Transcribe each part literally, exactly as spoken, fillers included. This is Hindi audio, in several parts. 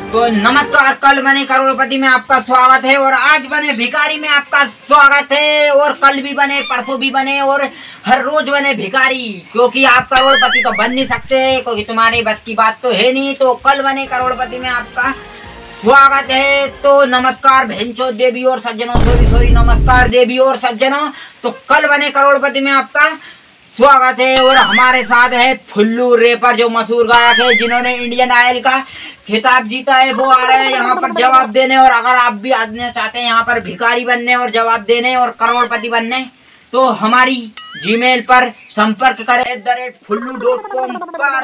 तो नमस्कार, कल बने करोड़पति में आपका स्वागत है और आज बने भिखारी में आपका स्वागत है। और कल भी बने, परसों भी बने और हर रोज बने भिखारी, क्योंकि आप करोड़पति तो बन नहीं सकते, क्योंकि तुम्हारी बस की बात तो है नहीं। तो कल बने करोड़पति में आपका स्वागत है। तो नमस्कार भेंचो देवी और सज्जनों, सॉरी सॉरी नमस्कार देवी और सज्जनों। तो कल बने करोड़पति में आपका स्वागत है और हमारे साथ है फुल्लू रेपर, जो मशहूर गायक है, जिन्होंने इंडियन आइडल का खिताब जीता है। वो आ रहे हैं यहाँ पर जवाब देने। और अगर आप भी आने चाहते हैं यहाँ पर भिखारी बनने और जवाब देने और करोड़पति बनने, तो हमारी जीमेल पर संपर्क करें एट द रेट फुल्लू डॉट कॉम पर।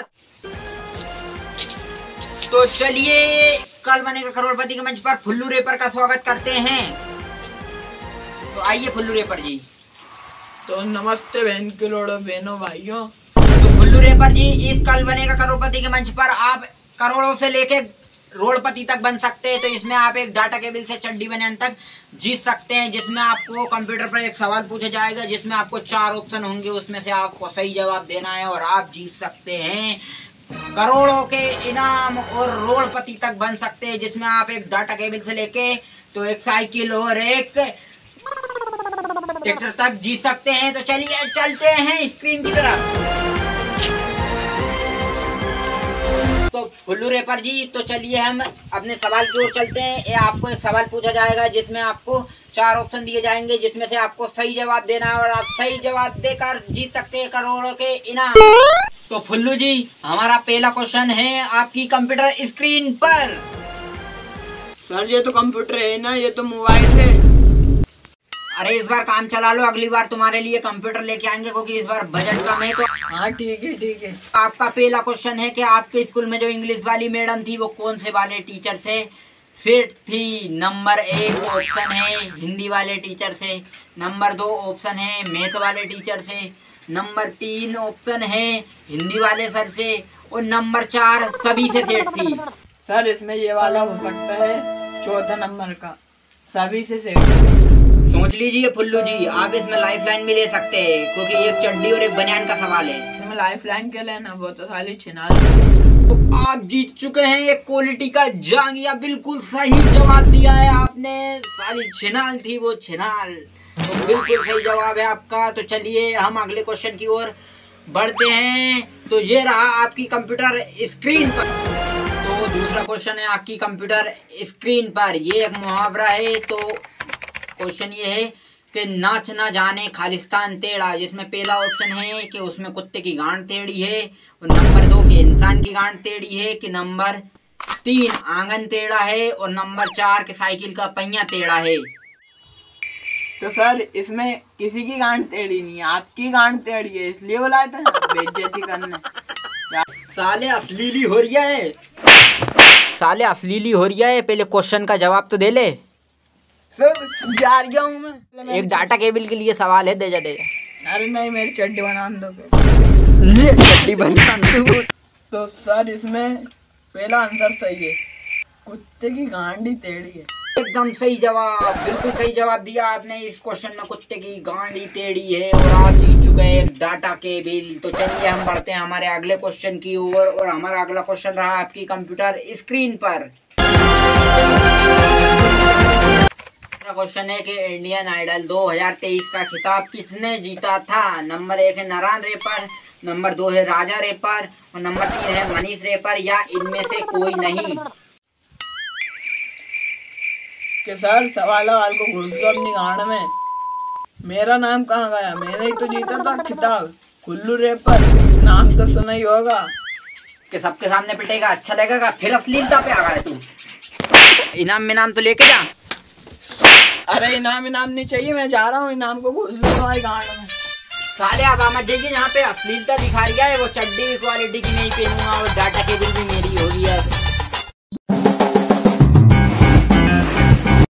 तो चलिए कल बनेगा करोड़पति के मंच पर फुल्लू रेपर का स्वागत करते हैं। तो आइए फुल्लू रेपर जी। तो नमस्ते बहन के लोड़ो बहनों भाइयों। तो फुल्लू रेपर जी, इस कल बनेगा करोड़पति के मंच पर आप करोड़ों से लेके रोड़पति तक बन सकते हैं। तो इसमें आप एक डाटा केबल से चड्डी बनियान तक जीत सकते हैं, जिसमें आपको कंप्यूटर पर एक सवाल पूछा जाएगा, जिसमें आपको चार ऑप्शन होंगे, उसमें से आपको सही जवाब देना है और आप जीत सकते हैं करोड़ों के इनाम और रोड़पति तक बन सकते हैं, जिसमें आप एक डाटा केबल से लेके तो एक साइकिल और एक ट्रैक्टर तक जीत सकते हैं। तो चलिए चलते हैं स्क्रीन की तरफ। तो फुल्लू रेपर जी, तो चलिए हम अपने सवाल की ओर चलते हैं। ये आपको एक सवाल पूछा जाएगा, जिसमें आपको चार ऑप्शन दिए जाएंगे, जिसमें से आपको सही जवाब देना है और आप सही जवाब देकर जीत सकते हैं करोड़ों के इनाम। तो फुल्लू जी, हमारा पहला क्वेश्चन है आपकी कंप्यूटर स्क्रीन पर। सर ये तो कंप्यूटर है ना, ये तो मोबाइल है। अरे इस बार काम चला लो, अगली बार तुम्हारे लिए कंप्यूटर लेके आएंगे, क्योंकि इस बार बजट कम है। तो हाँ ठीक है ठीक है। आपका पहला क्वेश्चन है कि आपके स्कूल में जो इंग्लिश वाली मैडम थी, वो कौन से वाले टीचर से सेट थी? नंबर एक ऑप्शन है हिंदी वाले टीचर से, नंबर दो ऑप्शन है मैथ वाले टीचर से, नंबर तीन ऑप्शन है हिंदी वाले सर से और नंबर चार सभी से सेट थी। सर इसमें ये वाला हो सकता है चौथा नंबर का, सभी से सेट। सोच लीजिए फुल्लू जी, आप इसमें लाइफ लाइन भी ले सकते हैं, क्योंकि एक चड्डी और एक बनियान का सवाल है। इसमें लाइफ लाइन क्या लेना, वो तो साली छिना। तो आप जीत चुके हैं एक क्वालिटी का जांगिया, बिल्कुल सही जवाब दिया है आपने। साली छिनाल थी वो, छिनाल। तो बिल्कुल सही जवाब है आपका। तो चलिए हम अगले क्वेश्चन की ओर बढ़ते हैं। तो ये रहा आपकी कंप्यूटर स्क्रीन पर। तो दूसरा क्वेश्चन है आपकी कंप्यूटर स्क्रीन पर, ये एक मुहावरा है। तो क्वेश्चन ये है कि नाच ना जाने खालिस्तान टेढ़ा, जिसमें पहला ऑप्शन है कि उसमें कुत्ते की गांड टेढ़ी है, और नंबर दो कि इंसान की गांड टेढ़ी है, कि नंबर तीन आंगन टेढ़ा है, और नंबर चार कि साइकिल का पहिया टेढ़ा है। तो सर इसमें किसी की गांड टेढ़ी नहीं है, आपकी गांड टेढ़ी है, इसलिए बुलाया था बेइज्जती करने। साले अश्लीली हो रही है, साले अश्लीली हो रही है। पहले क्वेश्चन का जवाब तो दे ले। सर जा रहा हूँ मैं। एक डाटा केबल के लिए सवाल है, दे जा दे जा। अरे नहीं, मेरी चड्डी बना दो। ले चड्डी बना दो। तो सर इसमें पहला आंसर सही है, कुत्ते की गांडी टेढ़ी है। एकदम सही जवाब, बिल्कुल सही जवाब दिया आपने इस क्वेश्चन में, कुत्ते की गांडी टेढ़ी है। और आप जीत चुके हैं एक डाटा केबल। तो चलिए हम बढ़ते हैं हमारे अगले क्वेश्चन की ओर। और, और हमारा अगला क्वेश्चन रहा आपकी कंप्यूटर स्क्रीन पर। क्वेश्चन है कि इंडियन आइडल दो हज़ार तेईस का खिताब किसने जीता था? नंबर एक है नारायण रेपर, नंबर दो है राजा रेपर और नंबर तीन है मनीष रेपर, या इनमें से कोई नहीं। कि सर सवाल वाल को घुस दो अपनी गांड में। मेरा नाम कहाँ गया? मैंने ही तो जीता था खिताब, फुल्लू रेपर। नाम तो सुना ही होगा। कि सबके सामने पिटेगा, अच्छा लगेगा? फिर अश्लीलता पे आ गया तू। इनाम में नाम तो लेके जा। अरे इनाम इनाम नहीं चाहिए, मैं जा रहा हूँ। इनाम को घुस लो तुम्हारी गांड में। साले आप मत जाइए, यहाँ पे अश्लीलता दिखा रही है। वो चड्डी भी क्वालिटी की नहीं पहनूंगा और डाटा केबल भी मेरी हो रही है।